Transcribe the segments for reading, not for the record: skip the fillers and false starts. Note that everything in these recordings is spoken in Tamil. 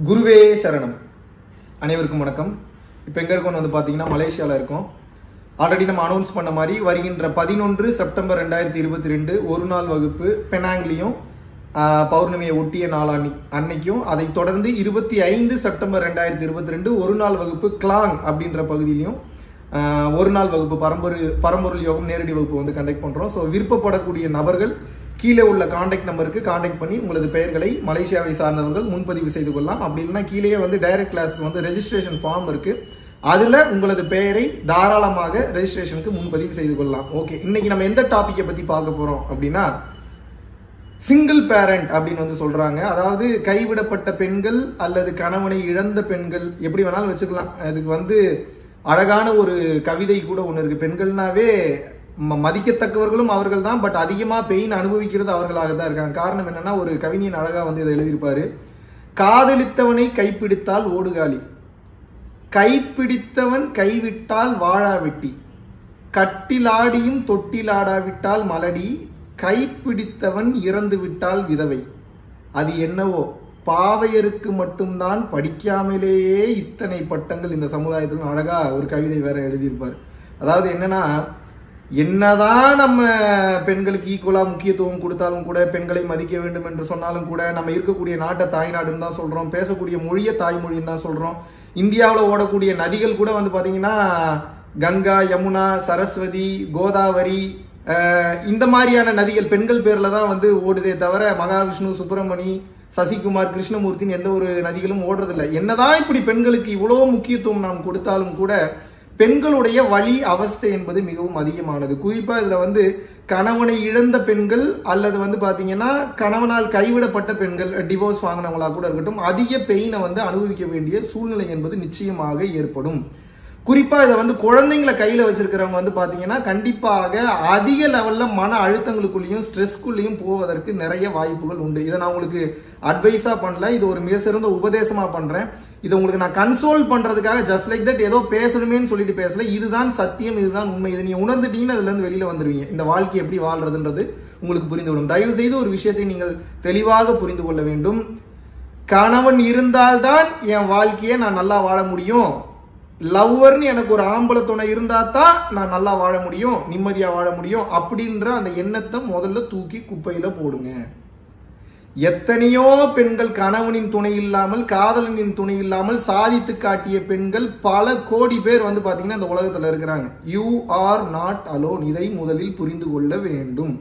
குருவே சரணம். அனைவருக்கும் வணக்கம். இப்போ எங்கே இருக்கோம்னு வந்து பார்த்தீங்கன்னா மலேசியாவில் இருக்கோம். ஆல்ரெடி நம்ம அனௌன்ஸ் பண்ண மாதிரி வருகின்ற 11 செப்டம்பர் 2022 ஒரு நாள் வகுப்பு பெனாங்லேயும் பௌர்ணமியை ஒட்டிய நாள் அன்னைக்கும், அதை தொடர்ந்து 25 செப்டம்பர் 2022 ஒரு நாள் வகுப்பு கிளாங் அப்படின்ற பகுதியிலையும் ஒரு நாள் வகுப்பு பரம்பொருள் யோகம் நேரடி வகுப்பு வந்து கண்டக்ட் பண்ணுறோம். ஸோ விருப்பப்படக்கூடிய நபர்கள் கீழே உள்ள கான்டாக்ட் நம்பருக்கு கான்டாக்ட் பண்ணி உங்களது பெயர்களை மலேசியாவை சார்ந்தவர்கள் முன்பதிவு செய்து கொள்ளலாம். அப்படி இல்லைன்னா கீழே வந்து டைரக்ட் கிளாஸ்க்கு வந்து ரெஜிஸ்ட்ரேஷன் ஃபார்ம் இருக்கு, அதுல உங்களது பெயரை தாராளமாக ரெஜிஸ்ட்ரேஷனுக்கு முன்பதிவு செய்து கொள்ளலாம். ஓகே, இன்னைக்கு நம்ம எந்த டாபிக்கை பத்தி பார்க்க போறோம் அப்படின்னா, சிங்கிள் பேரண்ட் அப்படின்னு வந்து சொல்றாங்க. அதாவது கைவிடப்பட்ட பெண்கள் அல்லது கணவனை இழந்த பெண்கள், எப்படி வேணாலும் வச்சுக்கலாம். அதுக்கு வந்து அழகான ஒரு கவிதை கூட ஒன்று இருக்கு. பெண்கள்னாவே மதிக்கத்தக்கவர்களும் அவர்கள் தான், பட் அதிகமா பெயின் அனுபவிக்கிறது அவர்களாக தான் இருக்காங்க. காரணம் என்னன்னா, ஒரு கவிஞன் அழகா வந்து இதை எழுதியிருப்பாரு. காதலித்தவனை கைப்பிடித்தால் ஓடுகாலி, கைப்பிடித்தவன் கைவிட்டால் வாழாவெட்டி, கட்டிலாடியும் தொட்டிலாடாவிட்டால் மலடி, கைப்பிடித்தவன் இறந்து விட்டால் விதவை. அது என்னவோ பாவையருக்கு மட்டும்தான் படிக்காமலேயே இத்தனை பட்டங்கள் இந்த சமுதாயத்தில். அழகா ஒரு கவிதை வேற எழுதியிருப்பார். அதாவது என்னதான் நம்ம பெண்களுக்கு ஈக்குவலா முக்கியத்துவம் கொடுத்தாலும் கூட, பெண்களை மதிக்க வேண்டும் என்று சொன்னாலும் கூட, நம்ம இருக்கக்கூடிய நாட்டை தாய்நாடுன்னு தான் சொல்றோம், பேசக்கூடிய மொழியை தாய்மொழின்னு தான் சொல்றோம். இந்தியாவில் ஓடக்கூடிய நதிகள் கூட வந்து பாத்தீங்கன்னா கங்கா, யமுனா, சரஸ்வதி, கோதாவரி, இந்த மாதிரியான நதிகள் பெண்கள் பேர்ல தான் வந்து ஓடுதே தவிர மகாவிஷ்ணு, சுப்பிரமணி, சசிகுமார், கிருஷ்ணமூர்த்தின்னு எந்த ஒரு நதிகளும் ஓடுறதில்லை. என்னதான் இப்படி பெண்களுக்கு இவ்வளவு முக்கியத்துவம் நாம் கொடுத்தாலும் கூட பெண்களுடைய வலி அவஸ்தை என்பது மிகவும் அதிகமானது. குறிப்பா இதுல வந்து கணவனை இழந்த பெண்கள் அல்லது வந்து பாத்தீங்கன்னா கணவனால் கைவிடப்பட்ட பெண்கள், டிவோர்ஸ் வாங்கினவங்களா கூட இருக்கட்டும், அதிக பெயினை வந்து அனுபவிக்க வேண்டிய சூழ்நிலை என்பது நிச்சயமாக ஏற்படும். குறிப்பா இதை வந்து குழந்தைங்களை கையில வச்சிருக்கிறவங்க வந்து பாத்தீங்கன்னா கண்டிப்பாக அதிக லெவல்ல மன அழுத்தங்களுக்குள்ளேயும் ஸ்ட்ரெஸ்க்குள்ளேயும் போவதற்கு நிறைய வாய்ப்புகள் உண்டு. இதை நான் உங்களுக்கு அட்வைஸா பண்ணல, இது ஒரு மிக சிறந்த உபதேசமா பண்றேன். இதை உங்களுக்கு நான் கன்சோல் பண்றதுக்காக ஜஸ்ட் லைக் தட் ஏதோ பேசணுமேன்னு சொல்லிட்டு பேசல. இதுதான் சத்தியம், இதுதான் உண்மை. இதை நீங்க உணர்ந்துட்டீங்கன்னா அதுல இருந்து வெளியில வந்துருவீங்க. இந்த வாழ்க்கை எப்படி வாழ்றதுன்றது உங்களுக்கு புரிந்துவிடும். தயவு செய்து ஒரு விஷயத்தை நீங்கள் தெளிவாக புரிந்து கொள்ள வேண்டும். கணவன் இருந்தால்தான் என் வாழ்க்கையை நான் நல்லா வாழ முடியும், லவ்வர்னு எனக்கு ஒரு ஆம்பளை துணை இருந்தா தான் நான் நல்லா வாழ முடியும், நிம்மதியா வாழ முடியும் அப்படின்ற அந்த எண்ணத்தை முதல்ல தூக்கி குப்பையில போடுங்க. எத்தனையோ பெண்கள் கணவனின் துணை இல்லாமல், காதலனின் துணை இல்லாமல் சாதித்து காட்டிய பெண்கள் பல கோடி பேர் வந்து பாத்தீங்கன்னா இந்த உலகத்துல இருக்கிறாங்க. You are not alone. இதை முதலில் புரிந்து கொள்ள வேண்டும்.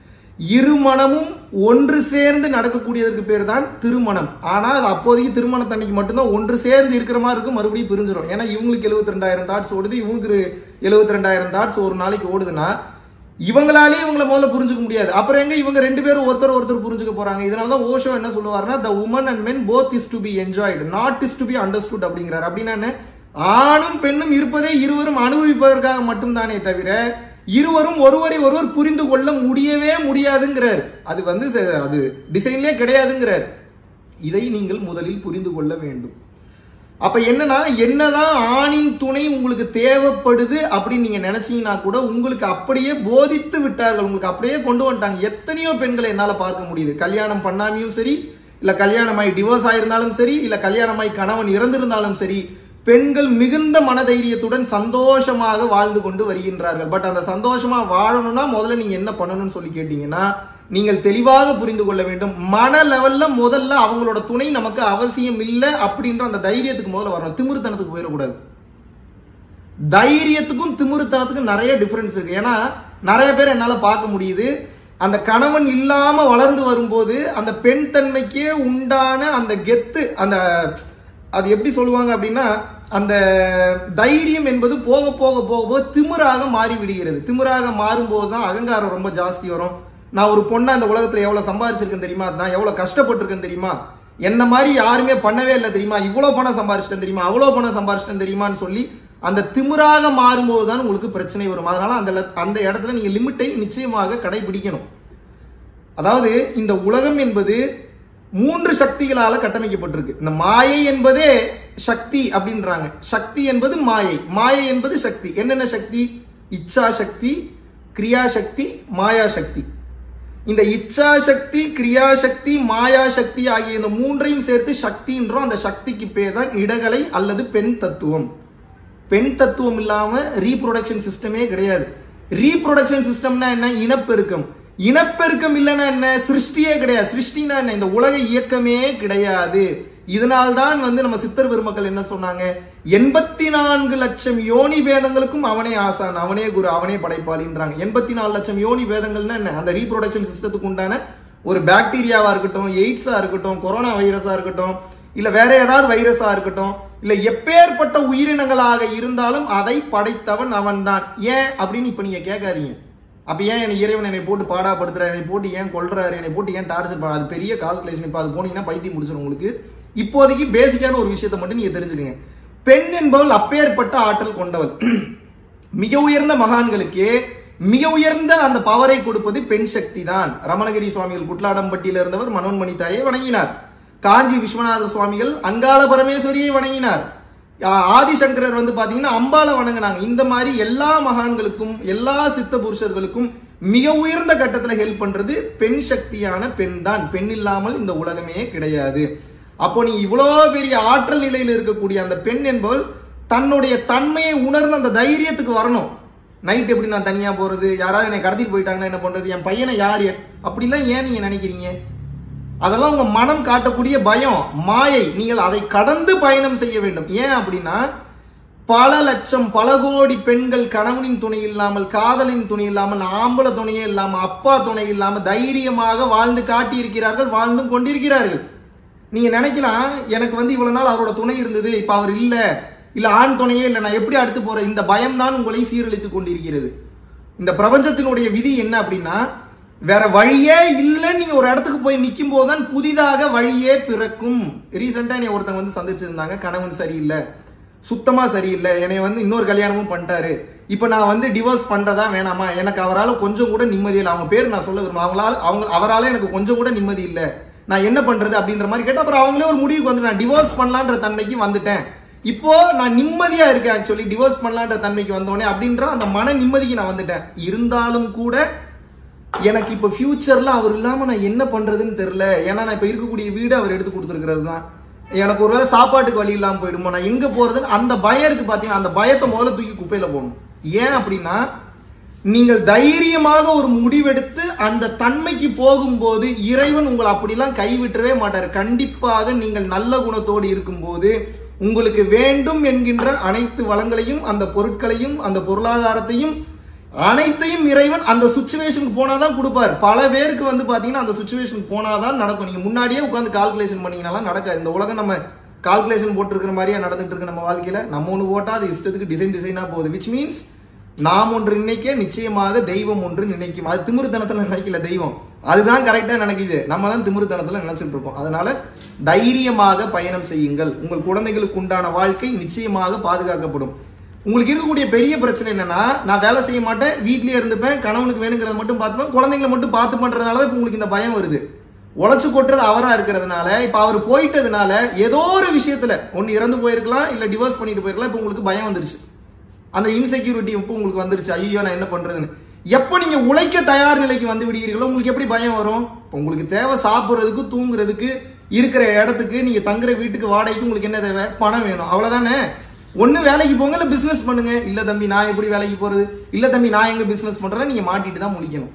இருமணமும் ஒன்று சேர்ந்து நடக்கக்கூடியதற்கு பேர் தான் திருமணம். ஆனா அது அப்போதைக்கு திருமணத்தன்னைக்கு மட்டும்தான் ஒன்று சேர்ந்து இருக்கிற மாதிரி இருக்கும், மறுபடியும் பிரிஞ்சிடும். ஏன்னா இவங்களுக்கு 72,000 தாட்ஸ் ஓடுது, இவங்களுக்கு 72,000 தாட்ஸ் ஒரு நாளைக்கு ஓடுதுன்னா இவங்களாலே இவங்களை முதல்ல புரிஞ்சுக்க முடியாது. அப்புறம் எங்க இவங்க ரெண்டு பேரும் ஒருத்தர் புரிஞ்சுக்க போறாங்க? இதனாலதான் ஓஷோ என்ன சொல்லுவாருன்னா, the woman and men both is to be enjoyed, not is to be understood அப்படிங்கிறார். அப்படின்னா என்ன? ஆணும் பெண்ணும் இருப்பதே இருவரும் அனுபவிப்பதற்காக மட்டும்தானே தவிர இருவரும் ஒருவரை ஒருவர் புரிந்து கொள்ள முடியவே முடியாதுங்கிறார். அது வந்து அது டிசைன்லே கிடையாதுங்கிறார். இதை நீங்கள் முதலில் புரிந்து கொள்ள வேண்டும். அப்ப என்னதான் ஆணின் துணை உங்களுக்கு தேவைப்படுது அப்படின்னு நீங்க நினைச்சீங்கன்னா கூட உங்களுக்கு அப்படியே போதித்து விட்டார்கள், உங்களுக்கு அப்படியே கொண்டு வந்துட்டாங்க. எத்தனையோ பெண்களை என்னால பார்க்க முடியுது. கல்யாணம் பண்ணாமையும் சரி, இல்ல கல்யாணமாய் டிவோர்ஸ் ஆயிருந்தாலும் சரி, இல்ல கல்யாணமாய் கணவன் இறந்திருந்தாலும் சரி, பெண்கள் மிகுந்த மனதைரியத்துடன் சந்தோஷமாக வாழ்ந்து கொண்டு வருகின்றார்கள். பட் அந்த சந்தோஷமா வாழணும்னா முதல்ல நீங்க என்ன பண்ணணும்னு சொல்லி கேட்டீங்கன்னா, நீங்கள் தெளிவாக புரிந்து கொள்ள வேண்டும். மன லெவல்ல முதல்ல அவங்களோட துணை நமக்கு அவசியம் இல்லை அப்படின்ற அந்த தைரியத்துக்கு முதல்ல வரணும். திமிருத்தனத்துக்கு போயிடக்கூடாது. தைரியத்துக்கும் திமிருத்தனத்துக்கும் நிறைய டிஃபரன்ஸ் இருக்கு. ஏன்னா நிறைய பேர் என்னால பார்க்க முடியுது, அந்த கணவன் இல்லாம வளர்ந்து வரும்போது அந்த பெண் தன்மைக்கே உண்டான அந்த கெத்து, அந்த அது எப்படி சொல்லுவாங்க அப்படின்னா, அந்த தைரியம் என்பது போக போக போக போக திமிராக மாறி விடுகிறது. திமிராக மாறும்போது தான் அகங்காரம் ரொம்ப ஜாஸ்தி வரும். நான் ஒரு பொண்ணை அந்த உலகத்துல எவ்வளவு சம்பாதிச்சிருக்கேன் தெரியுமா, நான் எவ்வளவு கஷ்டப்பட்டிருக்கேன் தெரியுமா, என்ன மாதிரி யாருமே பண்ணவே இல்லை தெரியுமா, இவ்வளவு பணம் சம்பாதிச்சிட்டேன் தெரியுமா, அவ்வளவு பணம் சம்பாதிச்சிட்டேன் தெரியுமான்னு சொல்லி அந்த திமிராக மாறும்போது தான் உங்களுக்கு பிரச்சனை வரும். அதனால அந்த இடத்துல நீங்க லிமிட்டை நிச்சயமாக கடைபிடிக்கணும். அதாவது இந்த உலகம் என்பது 3 சக்திகளால கட்டமைக்கப்பட்டிருக்கு. இந்த மாயை என்பதே சக்தி அப்படின்றாங்க. சக்தி என்பது மாயை, மாயை என்பது சக்தி. என்னென்ன சக்தி? இச்சா சக்தி, கிரியா சக்தி, மாயா சக்தி. இந்த இச்சா சக்தி, கிரியா சக்தி, மாயா சக்தி ஆகிய இந்த மூன்றையும் சேர்த்து சக்தின்றோம். அந்த சக்திக்கு பேர் தான் இடகலை அல்லது பெண் தத்துவம். பெண் தத்துவம் இல்லாம ரீப்ரொடக்ஷன் சிஸ்டமே கிடையாது. ரீப்ரொடக்ஷன் சிஸ்டம்னா என்ன? இனப்பெருக்கம். இனப்பெருக்கம் இல்லைன்னா என்ன? சிருஷ்டியே கிடையாது. சிருஷ்டினா என்ன? இந்த உலக இயக்கமே கிடையாது. இதனால்தான் நம்ம சித்தர் பெருமக்கள் என்ன சொன்னாங்க? 84 லட்சம் யோனி வேதங்களுக்கும் அவனே ஆசான், அவனே குரு, அவனே படைப்பாளின்றாங்க. 84 லட்சம் யோனி வேதங்கள்னா என்ன? அந்த ரீப்ரொடக்ஷன் சிஸ்டத்துக்கு உண்டான ஒரு பாக்டீரியாவா இருக்கட்டும், எய்ட்ஸா இருக்கட்டும், கொரோனா வைரஸா இருக்கட்டும், இல்ல வேற ஏதாவது வைரஸா இருக்கட்டும், இல்ல எப்பேற்பட்ட உயிரினங்களாக இருந்தாலும் அதை படைத்தவன் அவன் தான். ஏன் அப்படின்னு இப்ப நீங்க கேட்காதீங்க. அப்ப ஏன் என்னை இறைவன் என்னை போட்டு பாடாப்படுத்துறாரு, என்னை போட்டு ஏன் கொல்றாரு, என்னை போட்டு ஏன் டார்ச்சர் பண்ண? அது பெரிய கால்குலேஷன். இப்ப அது போனீங்கன்னா பைத்தியம் முடிச்சிடும் உங்களுக்கு. இப்போதைக்கு பேசிக்கான ஒரு விஷயத்தை மட்டும் நீங்க தெரிஞ்சுக்கங்க. பெண் என்பவள் அப்பேற்பட்ட ஆற்றல் கொண்டவள். மிக உயர்ந்த மகான்களுக்கே மிக உயர்ந்த அந்த பவரை கொடுப்பது பெண் சக்தி தான். ரமணகிரி சுவாமிகள் குட்லாடம்பட்டியில இருந்தவர் மனோன்மணி தாயை வணங்கினார். காஞ்சி விஸ்வநாத சுவாமிகள் அங்காள பரமேஸ்வரியை வணங்கினார். ஆதிசங்கரர் பாத்தீங்கன்னா அம்பாளை வணங்கினாங்க. இந்த மாதிரி எல்லா மகான்களுக்கும் எல்லா சித்த புருஷர்களுக்கும் மிக உயர்ந்த கட்டத்துல ஹெல்ப் பண்றது பெண் சக்தியான பெண் தான். பெண் இல்லாமல் இந்த உலகமே கிடையாது. அப்போ நீ இவ்வளவு பெரிய ஆற்றல் நிலையில் இருக்கக்கூடிய அந்த பெண் என்பவள் தன்னுடைய தன்மையை உணர்ந்து அந்த தைரியத்துக்கு வரணும். நைட் எப்படி நான் தனியா போறது, யாராவது என்னை கடத்திட்டு போயிட்டாங்கன்னா என்ன பண்றது, என் பையனை யார் அப்படிலாம் ஏன் நீங்க நினைக்கிறீங்க? அதெல்லாம் உங்க மனம் காட்டக்கூடிய பயம், மாயை. நீங்கள் அதை கடந்து பயணம் செய்ய வேண்டும். ஏன் அப்படின்னா பல லட்சம் பல கோடி பெண்கள் கணவனின் துணை இல்லாமல், காதலின் துணை இல்லாமல், ஆம்பளை துணையே இல்லாம, அப்பா துணை இல்லாம தைரியமாக வாழ்ந்து காட்டியிருக்கிறார்கள், வாழ்ந்தும் கொண்டிருக்கிறார்கள். நீங்க நினைக்கலாம் எனக்கு இவ்வளவு நாள் அவரோட துணை இருந்தது, இப்ப அவர் இல்ல ஆண் துணையே இல்லை, நான் எப்படி அடுத்து போறேன்? இந்த பயம் தான் உங்களை சீரழித்துக் கொண்டிருக்கிறது. இந்த பிரபஞ்சத்தினுடைய விதி என்ன அப்படின்னா வேற வழியே இல்லைன்னு நீங்க ஒரு இடத்துக்கு போய் நிற்கும் போதுதான் புதிதாக வழியே பிறக்கும். ரீசெண்டா என்னை ஒருத்தங்க சந்திச்சிருந்தாங்க. கணவன் சரியில்லை, சுத்தமா சரியில்லை, என்னை இன்னொரு கல்யாணமும் பண்ணிட்டாரு, இப்ப நான் டிவோர்ஸ் பண்றதா வேணாமா, எனக்கு அவரால் கொஞ்சம் கூட நிம்மதி இல்லை. அவங்க பேர் நான் சொல்ல விரும்புறேன். அவரால் எனக்கு கொஞ்சம் கூட நிம்மதி இல்லை, நான் என்ன பண்றது அப்படின்ற மாதிரி கேட்டா அப்புறம் அவங்களே ஒரு முடிவுக்கு நான் டிவோர்ஸ் பண்ணலான்ற தன்மைக்கு வந்துட்டேன். இப்போ நான் நிம்மதியா இருக்கேன். ஆக்சுவலி டிவோர்ஸ் பண்ணலான்ற தன்மைக்கு வந்தோடனே அப்படின்ற அந்த மன நிம்மதிக்கு நான் வந்துட்டேன். இருந்தாலும் கூட எனக்கு இப்ப ஃபியூச்சர்ல அவர் இல்லாம நான் என்ன பண்றதுன்னு தெரியல. ஏன்னா நான் இப்ப இருக்கக்கூடிய வீடு அவர் எடுத்து கொடுத்துருக்கிறது தான். எனக்கு ஒருவேளை சாப்பாட்டுக்கு வழி இல்லாம போயிடுமோ, நான் எங்க போறதுன்னு அந்த பயம் இருக்கு பாத்தீங்கன்னா. அந்த பயத்தை முதல்ல தூக்கி குப்பையில போடணும். ஏன் அப்படின்னா நீங்கள் தைரியமாக ஒரு முடிவெடுத்து அந்த தன்மைக்கு போகும்போது இறைவன் உங்களை அப்படிலாம் கைவிட்டவே மாட்டார். கண்டிப்பாக நீங்கள் நல்ல குணத்தோடு இருக்கும்போது உங்களுக்கு வேண்டும் என்கின்ற அனைத்து வளங்களையும், அந்த பொருட்களையும், அந்த பொருளாதாரத்தையும் அனைத்தையும் இறைவன் அந்த சுச்சுவேஷனுக்கு போனாதான் கொடுப்பார். பல பேருக்கு பாத்தீங்கன்னா அந்த சுச்சுவேஷனுக்கு போனாதான் நடக்கும். நீங்க முன்னாடியே உட்காந்து கால்குலேஷன் பண்ணீங்கன்னா நடக்காது. இந்த உலகம் நம்ம கால்குலேஷன் போட்டிருக்கிற மாதிரியே நடந்துட்டு இருக்கு. நம்ம வாழ்க்கையில நம்ம ஒண்ணு போட்டா அது இஷ்டத்துக்கு டிசைனா போகுது. விச் மீன்ஸ் நாம் ஒன்று நினைக்க நிச்சயமாக தெய்வம் ஒன்று நினைக்கும். அது திமிருத்தனத்துல நினைக்கல தெய்வம், அதுதான் கரெக்டா நினைக்குது. நம்ம தான் திமிருத்தனத்துல நினைச்சிட்டு இருக்கோம். அதனால தைரியமாக பயணம் செய்யுங்கள். உங்கள் குழந்தைகளுக்கு உண்டான வாழ்க்கை நிச்சயமாக பாதுகாக்கப்படும். உங்களுக்கு இருக்கக்கூடிய பெரிய பிரச்சனை என்னன்னா, நான் வேலை செய்ய மாட்டேன், வீட்லயே இருந்துப்பேன், கணவனுக்கு வேணுங்கிறத மட்டும் பார்த்துப்பேன், குழந்தைங்களை மட்டும் பார்த்து பண்றதுனால இப்ப உங்களுக்கு இந்த பயம் வருது. உழைச்சு கொட்டுறது அவரா இருக்கிறதுனால, இப்ப அவர் போயிட்டதுனால ஏதோ ஒரு விஷயத்துல ஒன்னு இறந்து போயிருக்கலாம், இல்ல டிவோர்ஸ் பண்ணிட்டு போயிருக்கலாம். இப்ப உங்களுக்கு பயம் வந்துருச்சு. அந்த இன்செக்யூரிட்டி இப்போ உங்களுக்கு வந்துருச்சு. ஐயோ நான் என்ன பண்றதுன்னு. எப்போ நீங்க உழைக்க தயார் நிலைக்கு வந்து விடுகிறீர்களோ உங்களுக்கு எப்படி பயம் வரும்? உங்களுக்கு தேவை சாப்பிடுறதுக்கு, தூங்குறதுக்கு, இருக்கிற இடத்துக்கு, நீங்க தங்குற வீட்டுக்கு, வாடகைக்கு உங்களுக்கு என்ன தேவை? பணம் வேணும். அவ்வளவுதானே. ஒண்ணு வேலைக்கு போங்க, இல்ல பிசினஸ் பண்ணுங்க. இல்ல தம்பி நான் எப்படி வேலைக்கு போறது, இல்ல தம்பி நான் எங்க பிசினஸ் பண்றேன், நீங்க மாட்டிட்டு தான் முடிக்கணும்.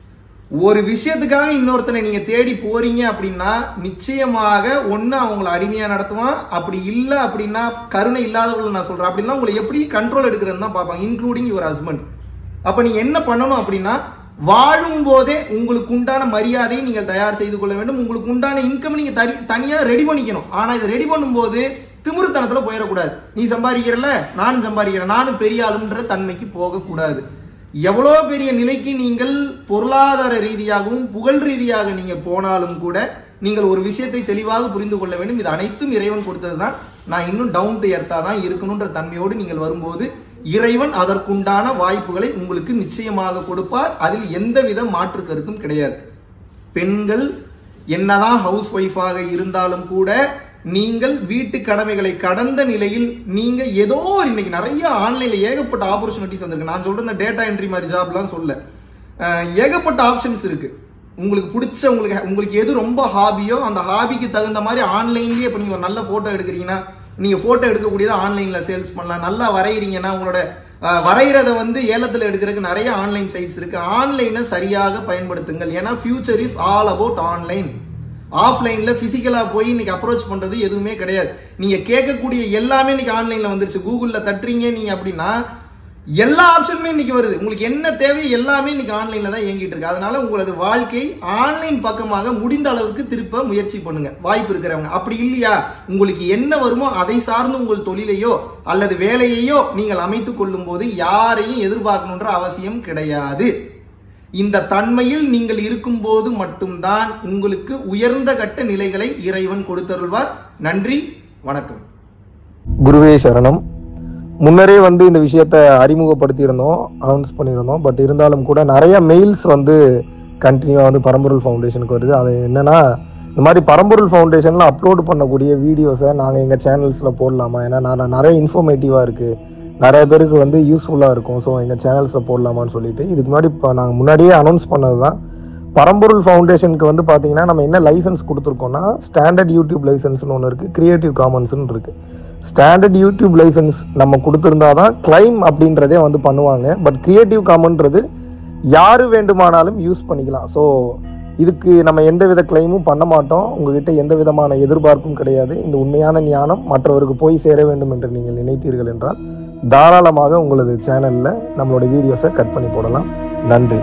ஒரு விஷயத்துக்காக இன்னொருத்தனை நீங்க தேடி போறீங்க அப்படின்னா நிச்சயமாக ஒண்ணு அவங்களை அடிமையா நடத்துவான். அப்படி இல்ல அப்படின்னா கருணை இல்லாதவர்கள் நான் சொல்றேன். அப்படின்னா உங்களை எப்படி கண்ட்ரோல் எடுக்கிறதுன்னு தான் பார்ப்பாங்க, இன்க்ளூடிங் யுவர் ஹஸ்பண்ட். அப்ப நீங்க என்ன பண்ணணும் அப்படின்னா வாழும் போதே உங்களுக்கு உண்டான மரியாதையை நீங்கள் தயார் செய்து கொள்ள வேண்டும். உங்களுக்கு உண்டான இன்கம் நீங்க தனியா ரெடி பண்ணிக்கணும். ஆனா இதை ரெடி பண்ணும்போது திமிருத்தனத்துல போயிடக்கூடாது. நீ சம்பாதிக்கிறல, நானும் சம்பாதிக்கிறேன், நானும் பெரிய ஆளுன்ற தன்மைக்கு போகக்கூடாது. எவ்வளோ பெரிய நிலைக்கு நீங்கள் பொருளாதார ரீதியாகவும் புகழ் ரீதியாக நீங்க போனாலும் கூட நீங்கள் ஒரு விஷயத்தை தெளிவாக புரிந்து கொள்ள வேண்டும். இது அனைத்தும் இறைவன் கொடுத்ததுதான். நான் இன்னும் டவுன் டு எர்த்தா தான் இருக்கணும்ன்ற தன்மையோடு நீங்கள் வரும்போது இறைவன் அதற்குண்டான வாய்ப்புகளை உங்களுக்கு நிச்சயமாக கொடுப்பார். அதில் எந்தவித மாற்று கருத்தும் கிடையாது. பெண்கள் என்னதான் ஹவுஸ் ஒய்ஃபாக இருந்தாலும் கூட நீங்கள் வீட்டு கடமைகளை கடந்த நிலையில் நீங்க ஏதோ இன்னைக்கு நிறைய ஆன்லைன்ல ஏகப்பட்ட ஆப்பர்ச்சுனிட்டிஸ் வந்திருக்கு. நான் சொல்ற இந்த டேட்டா என்ட்ரி மாதிரி ஜாப்லாம் சொல்ல ஏகப்பட்ட ஆப்ஷன்ஸ் இருக்கு. உங்களுக்கு பிடிச்ச உங்களுக்கு எது ரொம்ப ஹாபியோ அந்த ஹாபிக்கு தகுந்த மாதிரி ஆன்லைன்லயே இப்போ நீங்க ஒரு நல்ல போட்டோ எடுக்கிறீங்கன்னா நீங்க போட்டோ எடுக்கக்கூடியதை ஆன்லைன்ல சேல்ஸ் பண்ணலாம். நல்லா வரைகிறீங்கன்னா உங்களோட வரைகிறத வந்து ஏலத்தில் எடுக்கிறதுக்கு நிறைய ஆன்லைன் சைட்ஸ் இருக்கு. ஆன்லைனை சரியாக பயன்படுத்துங்கள். ஏன்னா future is all about online. ஆஃப்லைன்ல பிசிக்கலா போய் இன்னைக்கு அப்ரோச் பண்றது எதுவுமே கிடையாது. நீங்க கேட்கக்கூடிய எல்லாமே இன்னைக்கு ஆன்லைன்ல வந்துருச்சு. கூகுள்ல தட்டுறீங்க நீங்க அப்படின்னா எல்லா ஆப்ஷனுமே இன்னைக்கு வருது. உங்களுக்கு என்ன தேவை எல்லாமே இன்னைக்கு ஆன்லைன்ல தான் இயங்கிட்டு இருக்கு. அதனால உங்களது வாழ்க்கை ஆன்லைன் பக்கமாக முடிந்த அளவுக்கு திருப்ப முயற்சி பண்ணுங்க வாய்ப்பு இருக்கிறவங்க. அப்படி இல்லையா உங்களுக்கு என்ன வருமோ அதை சார்ந்து உங்கள் தொழிலையோ அல்லது வேலையையோ நீங்கள் அமைத்துக் கொள்ளும் போது யாரையும் எதிர்பார்க்கணுன்ற அவசியம் கிடையாது. இந்த தன்மையில் நீங்கள் இருக்கும் போது மட்டும்தான் உங்களுக்கு உயர்ந்த கட்ட நிலைகளை இறைவன் கொடுத்தருள்வார். நன்றி, வணக்கம். குருவே சரணம். முன்னரே வந்து இந்த விஷயத்த அறிமுகப்படுத்தியிருந்தோம், அனௌன்ஸ் பண்ணியிருந்தோம். பட் இருந்தாலும் கூட நிறைய மெயில்ஸ் வந்து கண்டினியூவாக வந்து பரம்பொருள் ஃபவுண்டேஷனுக்கு வருது. அது என்னன்னா, இந்த மாதிரி பரம்பொருள் ஃபவுண்டேஷனில் அப்லோடு பண்ணக்கூடிய வீடியோஸை நாங்கள் எங்கள் சேனல்ஸில் போடலாமா, ஏன்னா நிறைய இன்ஃபர்மேட்டிவாக இருக்குது, நிறைய பேருக்கு வந்து யூஸ்ஃபுல்லாக இருக்கும், ஸோ எங்கள் சேனல்ஸில் போடலாமான்னு சொல்லிட்டு இதுக்கு முன்னாடி இப்போ நாங்கள் முன்னாடியே அனௌன்ஸ் பண்ணது தான். பரம்பொருள் ஃபவுண்டேஷனுக்கு வந்து பார்த்தீங்கன்னா நம்ம என்ன லைசன்ஸ் கொடுத்துருக்கோம்னா, ஸ்டாண்டர்ட் யூடியூப் லைசன்ஸ்னு ஒன்று இருக்குது, கிரியேட்டிவ் காமன்ஸ்னு இருக்குது. ஸ்டாண்டர்ட் யூடியூப் லைசன்ஸ் நம்ம கொடுத்துருந்தா தான் கிளைம் அப்படின்றதே வந்து பண்ணுவாங்க. பட் கிரியேட்டிவ் காமன்றது யாரு வேண்டுமானாலும் யூஸ் பண்ணிக்கலாம். ஸோ இதுக்கு நம்ம எந்த வித கிளைமும் பண்ண மாட்டோம். உங்ககிட்ட எந்த விதமான எதிர்பார்ப்பும் கிடையாது. இந்த உண்மையான ஞானம் மற்றவருக்கு போய் சேர வேண்டும் என்று நீங்கள் நினைத்தீர்கள் என்றால் தாராளமாக உங்களது சேனலில் நம்மளோட வீடியோஸை கட் பண்ணி போடலாம். நன்றி.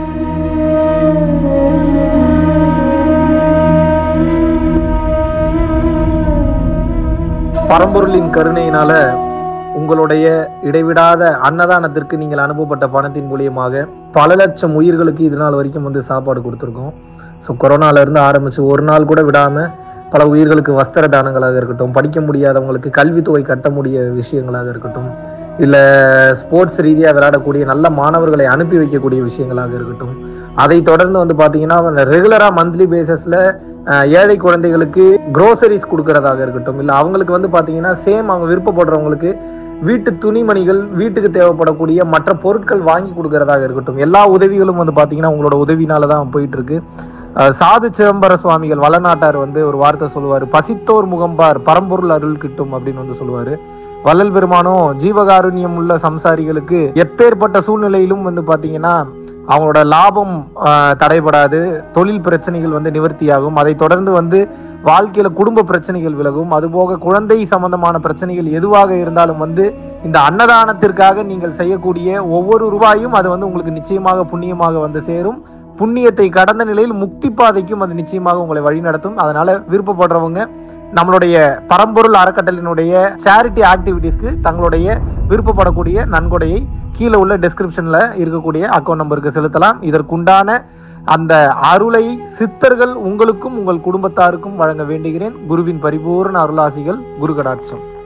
பரம்பொருளின் கருணையினால உங்களுடைய இடைவிடாத அன்னதானத்திற்கு நீங்கள் அனுப்பப்பட்ட பணத்தின் மூலியமாக பல லட்சம் உயிர்களுக்கு இது நாள் வரைக்கும் வந்து சாப்பாடு கொடுத்துருக்கோம். ஸோ கொரோனாலேருந்து ஆரம்பித்து ஒரு நாள் கூட விடாமல் பல உயிர்களுக்கு வஸ்திர தானங்களாக இருக்கட்டும், படிக்க முடியாதவங்களுக்கு கல்வித்தொகை கட்ட முடிய விஷயங்களாக இருக்கட்டும், இல்லை ஸ்போர்ட்ஸ் ரீதியாக விளையாடக்கூடிய நல்ல மாணவர்களை அனுப்பி வைக்கக்கூடிய விஷயங்களாக இருக்கட்டும், அதை தொடர்ந்து வந்து பார்த்தீங்கன்னா ரெகுலராக மந்த்லி பேசிஸில் ஏழை குழந்தைகளுக்கு க்ரோசரிஸ் கொடுக்கறதாக இருக்கட்டும், இல்லை அவங்களுக்கு வந்து பார்த்தீங்கன்னா சேம் அவங்க விருப்பப்படுறவங்களுக்கு வீட்டு துணிமணிகள், வீட்டுக்கு தேவைப்படக்கூடிய மற்ற பொருட்கள் வாங்கி கொடுக்கறதாக இருக்கட்டும், எல்லா உதவிகளும் வந்து பார்த்தீங்கன்னா உங்களோட உதவினால தான் போயிட்டு இருக்கு. சாது சிதம்பர சுவாமிகள் வளநாட்டார் வந்து ஒரு வார்த்தை சொல்லுவார், பசித்தோர் முகம்பார் பரம்பொருள் அருள் கிட்டும் அப்படின்னு வந்து சொல்லுவார். வள்ளல் பெருமானும் ஜீவகாருண்யம் உள்ள சம்சாரிகளுக்கு எப்பேற்பட்ட சூழ்நிலையிலும் வந்து பார்த்தீங்கன்னா அவங்களோட லாபம் தடைபடாது, தொழில் பிரச்சனைகள் வந்து நிவர்த்தியாகும், அதை தொடர்ந்து வந்து வாழ்க்கையில குடும்ப பிரச்சனைகள் விலகும், அதுபோக குழந்தை சம்பந்தமான பிரச்சனைகள் எதுவாக இருந்தாலும் வந்து இந்த அன்னதானத்திற்காக நீங்கள் செய்யக்கூடிய ஒவ்வொரு ரூபாயும் அது வந்து உங்களுக்கு நிச்சயமாக புண்ணியமாக வந்து சேரும். புண்ணியத்தை கடந்த நிலையில் முக்தி பாதைக்கும் அது நிச்சயமாக உங்களை வழிநடத்தும். அதனால விருப்பப்படுறவங்க நம்மளுடைய பரம்பொருள் அறக்கட்டளையினுடைய சேரிட்டி ஆக்டிவிட்டீஸ்க்கு தங்களுடைய விருப்பப்படக்கூடிய நன்கொடையை கீழே உள்ள டிஸ்கிரிப்ஷன்ல இருக்கக்கூடிய அக்கௌண்ட் நம்பருக்கு செலுத்தலாம். இதற்குண்டான அந்த அருளை சித்தர்கள் உங்களுக்கும் உங்கள் குடும்பத்தாருக்கும் வழங்க வேண்டுகிறேன். குருவின் பரிபூர்ண அருளாசிகள். குரு கடாட்சம்.